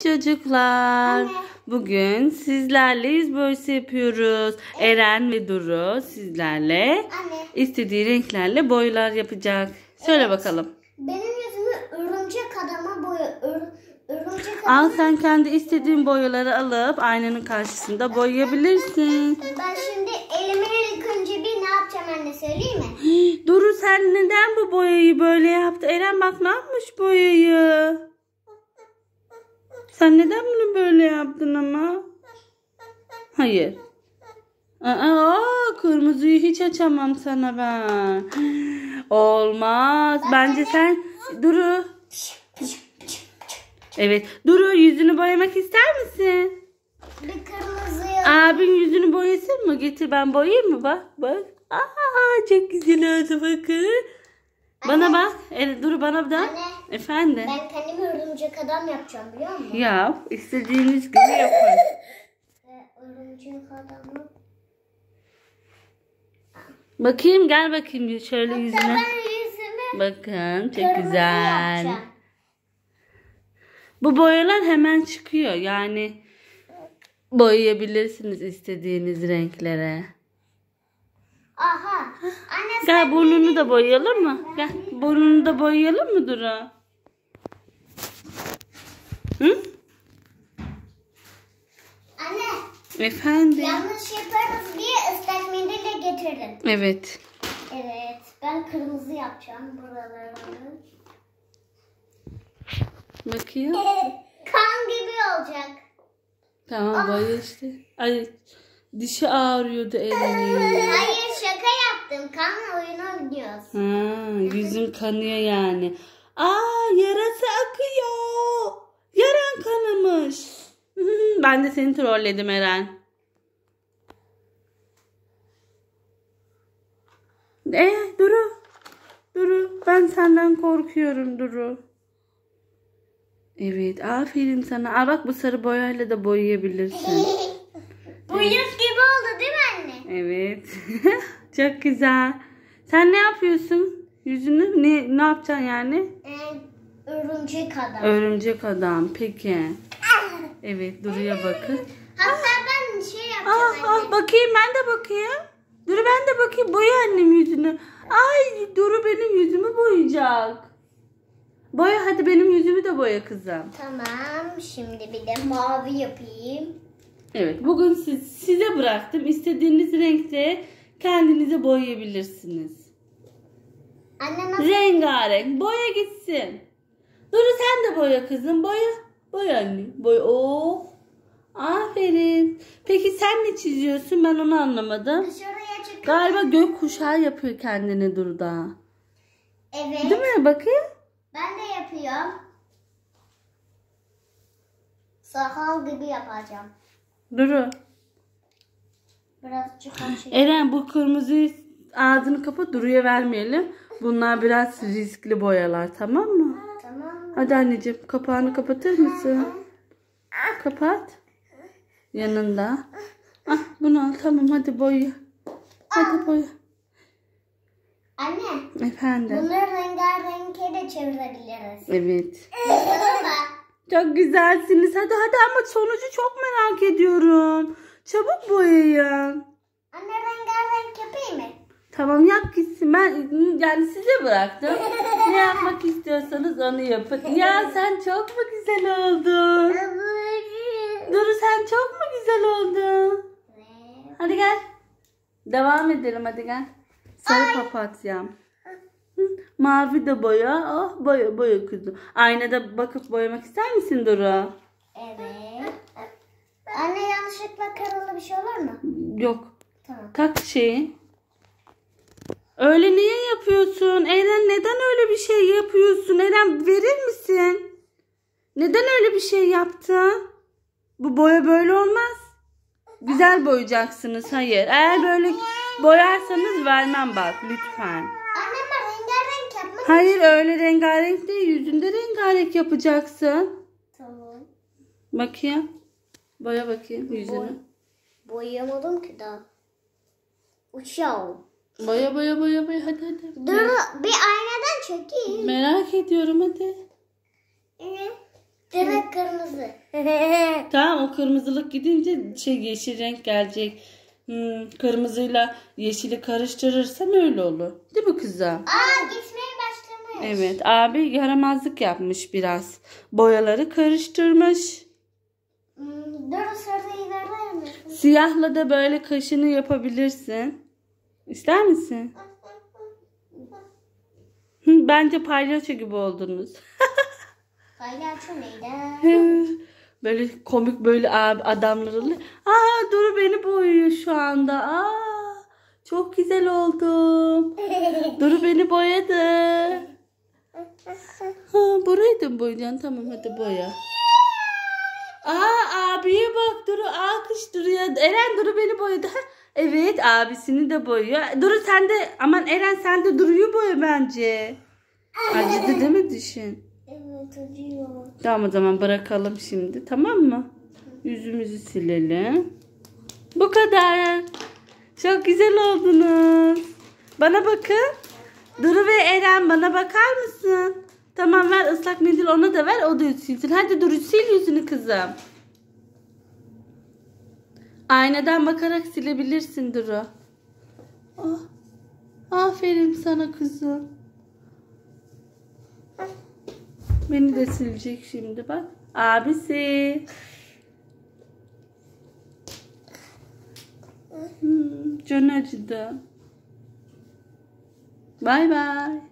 Çocuklar, Anne. bugün sizlerle yüz boyası yapıyoruz. Eren ve Duru sizlerle Anne. istediği renklerle boyalar yapacak. Söyle bakalım. Benim yüzümü örümcek adama örümcek Al, sen kendi istediğin boyaları alıp aynanın karşısında boyayabilirsin. Ben şimdi elimi ilk önce bir ne yapacağım anne söyleyeyim mi? Duru, sen neden bu boyayı böyle yaptı? Eren bak ne yapmış boyayı. Sen neden bunu böyle yaptın ama? Hayır. Kırmızıyı hiç açamam sana ben. Olmaz. Bence sen Duru. Evet. Duru, yüzünü boyamak ister misin? Bir kırmızı. Abin yüzünü boyasın mı? Getir, ben boyayayım mı? Bak bak. Çok güzel oldu bakın. Bana bak. Duru, bana da. Anne. Efendim. Ben kendimi örümcek adam yapacağım biliyor musun? Yap. İstediğiniz gibi yapın. Örümcek adamı. Bakayım, gel bakayım şöyle yüzüne. Ben yüzümü Bakın çok kırmızı güzel. yapacağım. Bu boyalar hemen çıkıyor. Yani boyayabilirsiniz istediğiniz renklere. Aha. Anne Gel burnunu da boyayalım mı? Gel burnunu da boyayalım mı Duru? Hı? Anne. Efendim? Yanlış yaparız diye ıslak mendille getirdim. Evet. Evet. Ben kırmızı yapacağım buralarını. Bakayım. Kan gibi olacak. Tamam, boya işte. Ay, dişi ağrıyordu Eren'in. Hayır şaka yaptım. Kanla oyun oynuyoruz. Yüzün kanıyor yani. Yarası akıyor. Yaran kanamış. Ben de seni trolledim Eren. Duru, ben senden korkuyorum Duru. Evet, aferin sana. Bak, bu sarı boyayla da boyayabilirsin. Bu yüz gibi oldu değil mi anne? Evet. Çok güzel. Sen ne yapıyorsun? Yüzünü ne yapacaksın yani? Örümcek adam. Örümcek adam. Peki. Evet, Duru'ya bakın. Hatta ben şey yapacağım anne. Bakayım, ben de bakayım. Duru, ben de bakayım. Boya annem yüzünü. Ay, Duru benim yüzümü boyayacak. Boya, hadi benim yüzümü de boya kızım. Tamam. Şimdi bir de mavi yapayım. Evet, bugün size bıraktım. İstediğiniz renkte kendinize boyayabilirsiniz. Anne nasıl? Rengarenk. Boya gitsin. Duru, sen de boya kızım. Boya anne. Boya. Oh. Aferin. Peki sen ne çiziyorsun? Ben onu anlamadım. Şuraya çık. Galiba gökkuşağı yapıyor kendine Duru da. Evet. Değil mi? Bakayım. Ben de yapıyorum. Sakal gibi yapacağım. Duru. Birazcık açayım. Eren, bu kırmızıyı ağzını kapat, Duru'ya vermeyelim. Bunlar biraz riskli boyalar, tamam mı? Tamam. Hadi anneciğim, kapağını kapatır mısın? Kapat. Yanında. Bunu al, tamam, hadi boya. Hadi boya. Anne. Efendim. Bunları rengarenke de çevirebiliriz. Evet. Olur mu? Çok güzelsiniz. Hadi ama sonucu çok merak ediyorum. Çabuk boyayın. Anne rengarenk yapayım mı? Tamam, yap gitsin. Ben yani size bıraktım. Ne yapmak istiyorsanız onu yapın. Ya sen çok mu güzel oldun? Duru, sen çok mu güzel oldun? Hadi gel. Devam edelim, hadi gel. Sarı papatyam. Mavi de boya. Boya kızım. Aynada bakıp boyamak ister misin Duru? Evet. Anne yanlışlıkla kırıldı bir şey olur mu? Yok. Tamam. Kalk şeyi. Öyle niye yapıyorsun? Eren, neden öyle bir şey yapıyorsun? Eren, verir misin? Neden öyle bir şey yaptın? Bu boya böyle olmaz. Güzel boyayacaksınız. Hayır. Eğer böyle boyarsanız vermem bak, lütfen. Anne ben rengarenk yapmak. Hayır, öyle rengarenk değil. Yüzünde rengarenk yapacaksın. Tamam. Bakayım. Boya bakayım yüzünü. Boyayamadım ki daha. Uçağı. Boya. Hadi. Dur bir aynadan çekeyim. Merak ediyorum, hadi. Direkt kırmızı. Tamam, o kırmızılık gidince yeşil renk gelecek. Kırmızıyla yeşili karıştırırsam öyle olur. Değil mi kızım? Aa, gitmeye başlamış. Evet, abi yaramazlık yapmış biraz. Boyaları karıştırmış. Dur, sırada ilerler misin? Siyahla da böyle kaşını yapabilirsin. İster misin? Bence palyaço gibi oldunuz. Palyaço neydi? Böyle komik böyle adamları. Duru beni boyuyor şu anda. Çok güzel oldum. Duru beni boyadı. Burayı da mı boyayacaksın? Tamam, hadi boya. Abiye bak, Duru alkış Duru'ya. Eren, Duru beni boyadı. Evet, abisini de boyuyor. Duru sen de, aman Eren sen de Duru'yu boya bence. Acıdı değil mi dişin? Evet, acıyor. Tamam, o zaman bırakalım şimdi, tamam mı? Yüzümüzü silelim. Bu kadar. Çok güzel oldunuz. Bana bakın. Duru ve Eren, bana bakar mısın? Tamam, ver ıslak mendil, ona da ver, o da silsin. Hadi Duru, sil yüzünü kızım. Aynadan bakarak silebilirsin Duru. Aferin sana kızım. Beni de silecek şimdi bak. Abisi. Can acıdı. Bay bay.